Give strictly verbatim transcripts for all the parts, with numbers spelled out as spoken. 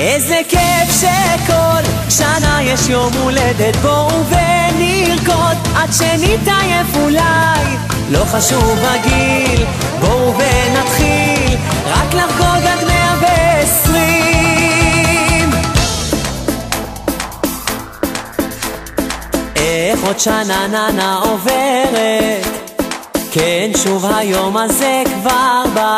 איזה כיף שכל שנה יש יום הולדת, בואו ונרקוד עד שנתעייף אולי, לא חשוב הגיל, בואו ונתחיל רק לחגוג עד מאה ועשרים. איך עוד שנה ננה עוברת, כן שוב היום הזה כבר בא,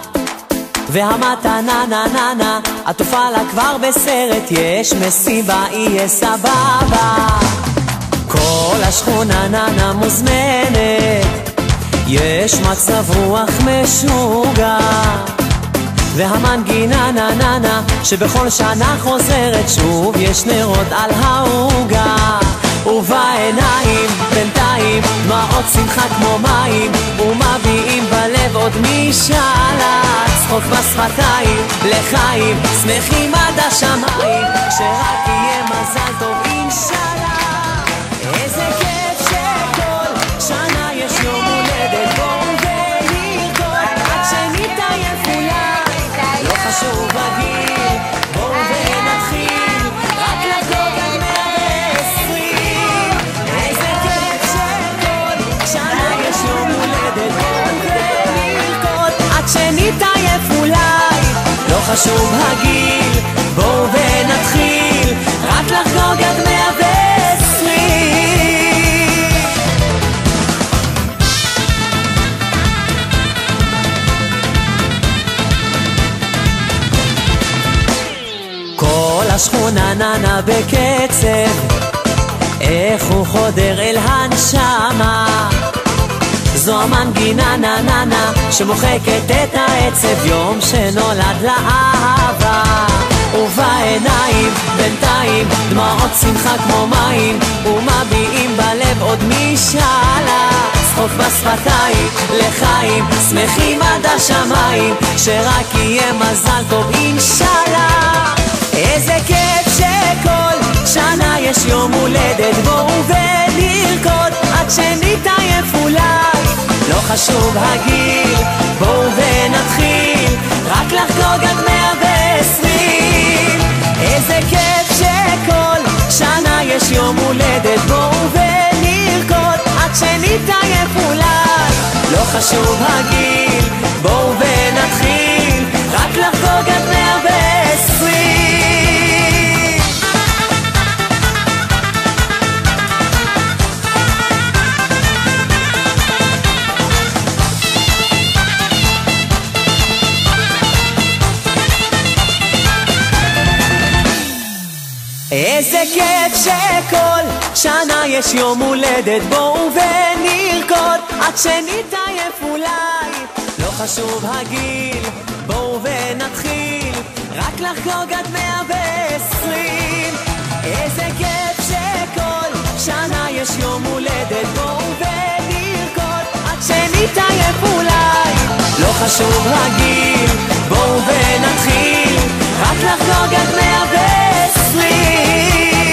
והמתנה נה נה נה עטופה לה כבר בסרט, יש מסיבה יהיה סבבה, כל השכונה נה נה מוזמנת, יש מצב רוח משוגע, והמנגינה נה נה נה שבכל שנה חוזרת שוב, יש נרות על העוגה, ובעיניים בינתיים דמעות שמחה כמו מים, ומביאים בלב עוד משאלה, צחוק בשפתיים לחיים, שמחים עד השמיים, שרק יהיה מזל טוב אינשאללה. איזה כיף שכל שנה יש יום הולדת, בואו ונרקוד עד שנתעייף אולי, לא חשוב הגיל, בואו ונתחיל רק לחגוג עד מאה ועשרים. איזה כיף שכל שנה יש יום הולדת, בואו ונרקוד עד שנתעייף אולי, לא חשוב הגיל, בואו ונתחיל רק לחגוג עד מאה ועשרים. כל השכונה ננה בקצב, איך הוא חודר אל הנשמה, זו המנגינה נה נה נה שמוחקת את העצב, יום שנולד לאהבה, ובעיניים בינתיים דמעות שמחה כמו מים, ומביאים בלב עוד משאלה, צחוק בשפתיים לחיים, שמחים עד השמיים, שרק יהיה מזל טוב אינשאללה. איזה כיף שכל שנה יש יום הולדת, בואו ונרקוד עד שנתעייף אולי, לא חשוב הגיל, בואו ונתחיל רק לחגוג עד מאה ועשרים. איזה כיף שכל שנה יש יום הולדת, בואו ונרקוד עד שנתעייף אולי, לא חשוב הגיל, בואו ונתחיל רק לחגוג עד מאה ועשרים. איזה כיף שכל שנה יש יום הולדת, בואו ונרקוד עד שנתעייף אולי, לא חשוב הגיל, בואו ונתחיל רק לחגוג עד מאה ועשרים. איזה כיף שכל שנה יש יום הולדת, בואו ונרקוד עד שנתעייף אולי, לא חשוב הגיל, בואו ונתחיל רק לחגוג עד מאה ועשרים.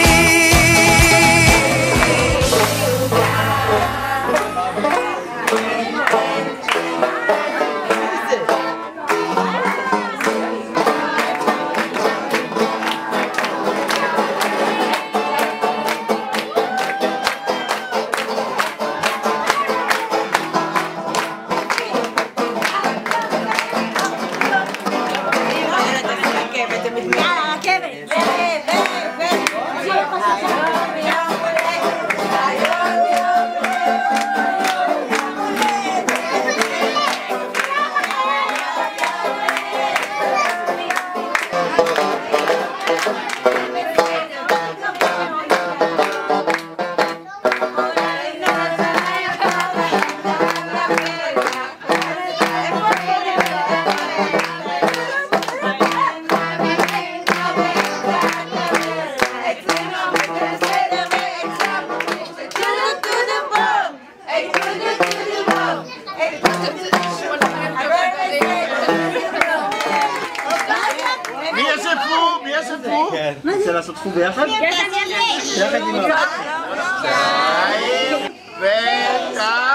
רוצה לעשות חוג ביחד? יחד עם ה... שתיים, וכך